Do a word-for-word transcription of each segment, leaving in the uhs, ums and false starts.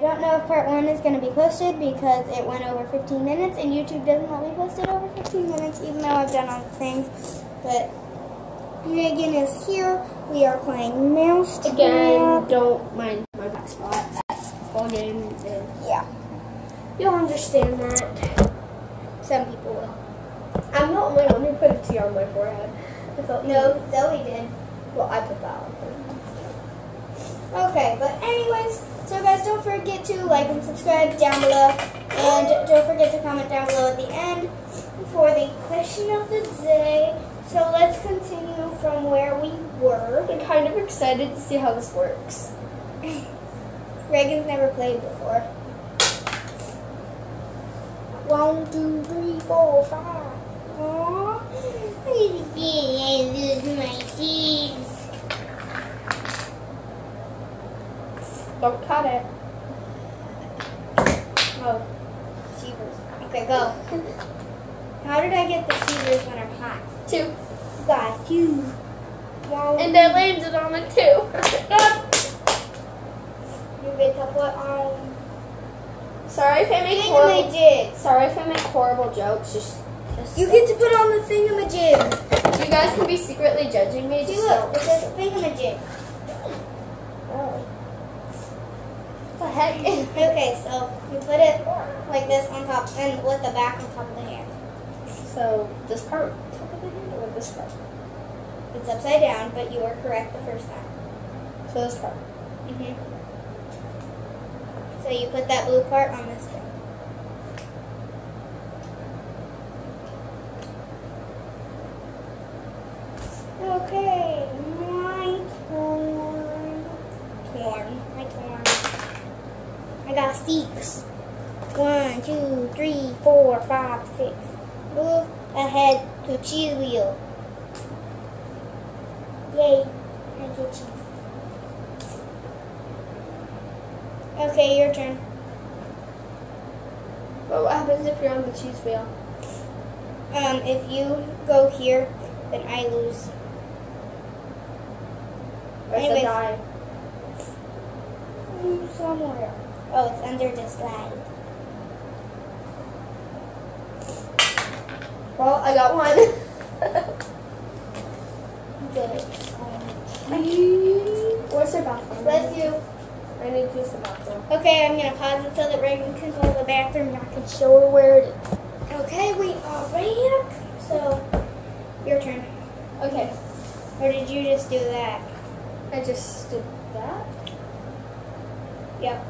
don't know if part one is going to be posted because it went over fifteen minutes, and YouTube doesn't let me post it over fifteen minutes, even though I've done all the things. But Megan is here. We are playing Mousetrap. Again, don't mind my back spot at football games. And Yeah. you'll understand that. Some people will. I'm the only one who put a T on my forehead. I felt No, Zoe did. Well, I put that on. Okay, but anyways, so guys, don't forget to like and subscribe down below, and don't forget to comment down below at the end for the question of the day. So let's continue from where we were. I'm kind of excited to see how this works. Reagan's never played before. One, two, three, four, five. Aww. I lose my teeth. Don't cut it. Oh, shivers. Okay, go. How did I get the shivers when I'm hot? Two. Got you. One. And I landed on a two. You get to put on. Sorry if I make horrible. Thingamajig. Sorry if I make horrible jokes. Just, just You get to put on the thingamajig. You guys can be secretly judging me. See, Just look, don't. it says thingamajig. Oh. What the heck? Okay, so you put it like this on top, and with the back on top of the hand. So this part, top of the hand, or this part? It's upside down, but you were correct the first time. So this part. Mhm. So you put that blue part on this thing. Okay, my turn. Torn. My turn. I got six. One, two, three, four, five, six. Move ahead to cheese wheel. Yay, I get cheese. Okay, your turn. But what happens if you're on the cheese wheel? Um, if you go here, then I lose. Or is Anyways. it die? Mm, Somewhere. Oh, it's under the slide. Well, I got one. Good. Where's the bathroom? Bless you. I need to use the bathroom. Okay, I'm gonna pause it so that Reagan can go to the bathroom and I can show her where it is. Okay, we are back. So, your turn. Okay. Or did you just do that? I just did that. Yep.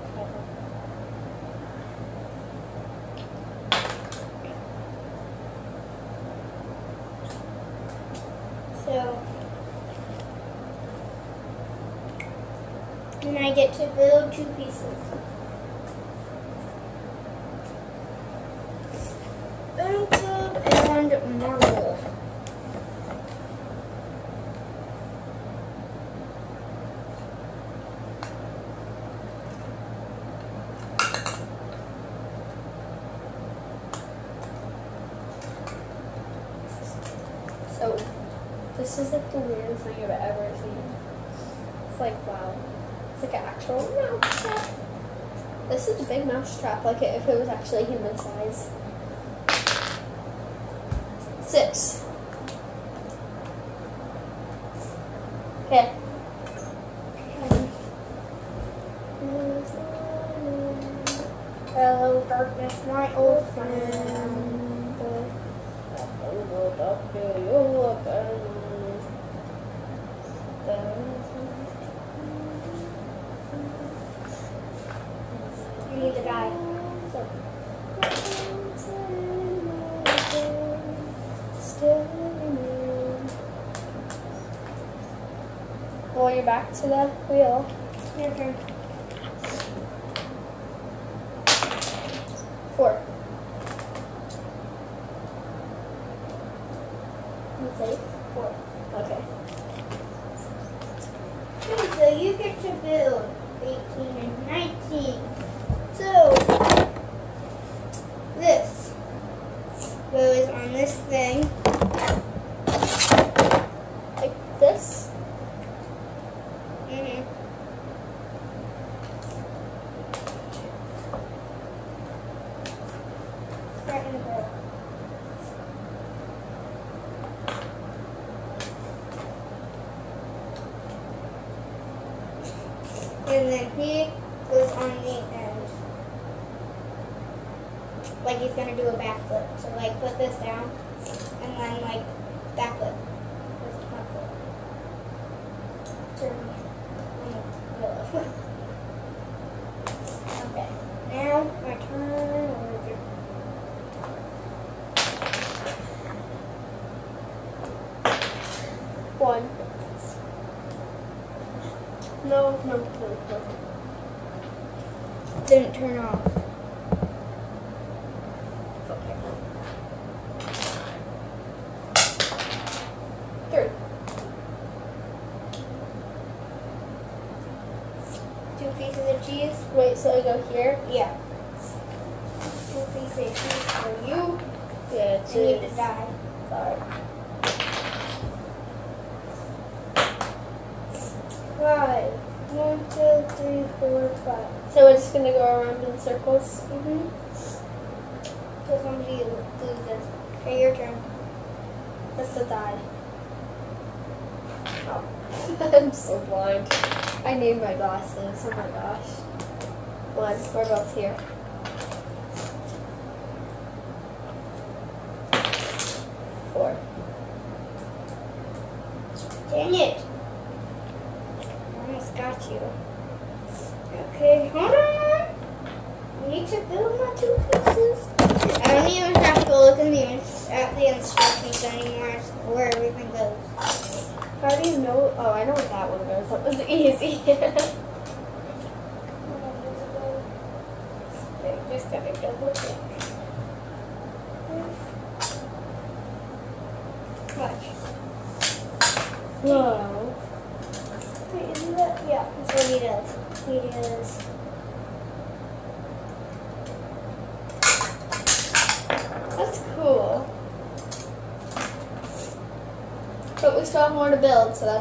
So, and I get to build two pieces. Pencil and marble. So, this is like the weirdest thing I've ever seen. It's like, wow. It's like an actual mouse trap. This is a big mouse trap, like if it was actually human size. Six. Okay. Hello, darkness, my old friend. You need to die. Well, you're back to the wheel. Your turn. Four. You say four. Okay. So you get to build eighteen and nineteen. So this goes on this thing. Like this. Mm-hmm. right in the middle. And then he goes on the end. Like he's gonna do a backflip. So like put this down and then like backflip. There's a front flip. Turn in the middle. Okay. Now my turn over. One. No, no, no, no. Didn't turn off. Okay. Three. Two pieces of cheese. Wait, so I go here? Yeah. Two pieces of cheese for you. Yeah, And you need cheese. to die. Sorry. Five. One, two, three, four, five. So we're just gonna go around in circles? Mm-hmm. So somebody loses. Okay, your turn. That's the die. Oh. I'm so blind. I need my glasses. Oh my gosh. One. We're both here. Four. Dang it. I almost got you. Okay, hold on. I need to build my two pieces. I don't even have to look in the, at the instructions anymore where everything goes. How do you know? Oh, I know where that one goes. That was easy. Okay, just gotta double check. Watch. Whoa. Wait, isn't that? Yeah, that's what he does. He does. That's cool. But we still have more to build, so that's